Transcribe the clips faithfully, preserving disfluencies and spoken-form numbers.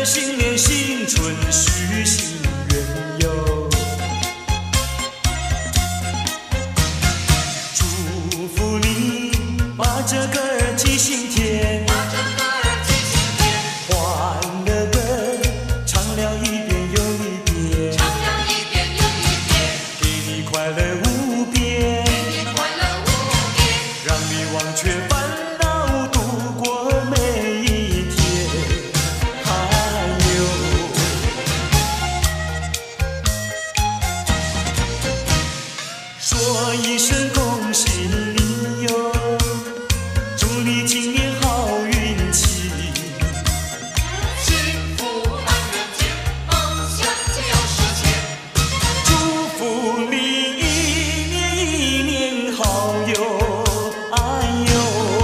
新年新春许心愿哟，祝福你把这个儿记心田，把这个儿记心田，欢乐歌唱了一遍又一遍，唱了一遍又一遍，给你快乐无边，给你快乐无边，让你忘却烦恼，度过每一天。还有，说一声恭喜你哟，祝你今年好运气， 幸福满人间，梦想就要实现。 祝福你一年一年好哟，哎呦。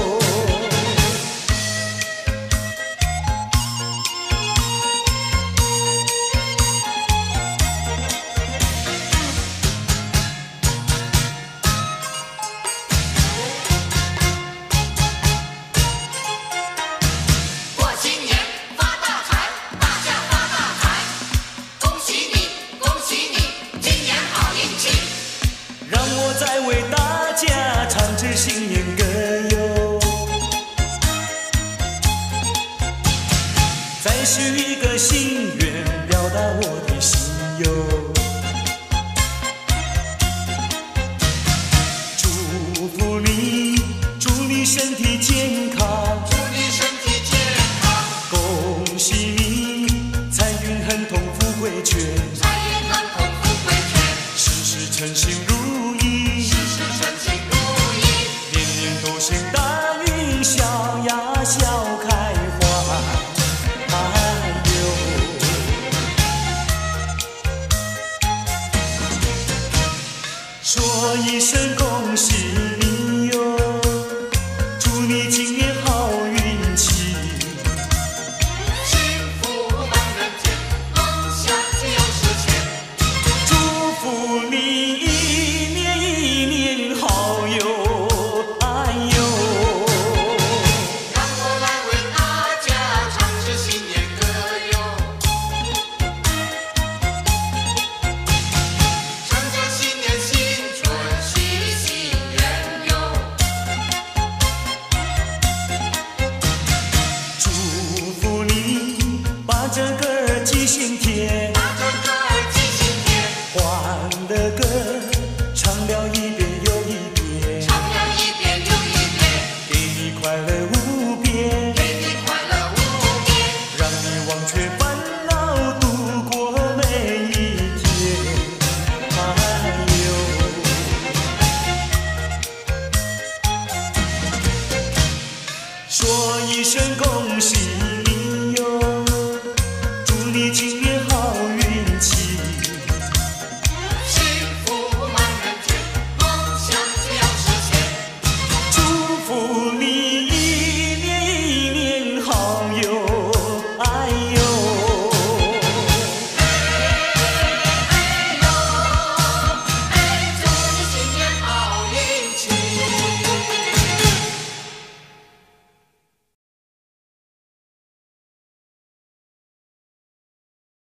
过新年发大财，大家发大财，恭喜你，恭喜你，今年好运气。 让我再为大家唱支新年歌哟，再许一个心愿，表达我的心哟。祝福你，祝你身体健康， 祝你身体健康， 恭喜你，财运亨通富贵全， 财运亨通富贵全， 事事称心如意， 事事顺心如意， 年年都行大运，笑呀笑开花。还有，说一声恭喜你哟，祝你今年好运气， 幸福满人间，梦想就要实现。 祝福你一年一年好哟，哎呦。 让我来为大家唱支新年歌哟，唱着新年新春许心愿哟， 祝福你把这个儿记心田， 把这个儿记心田， 欢乐歌唱了一遍又一遍， 唱了一遍又一遍， 给你快乐无边， 给你快乐无边， 让你忘却烦恼，度过每一天。还有，说一声恭喜你哟，祝你今年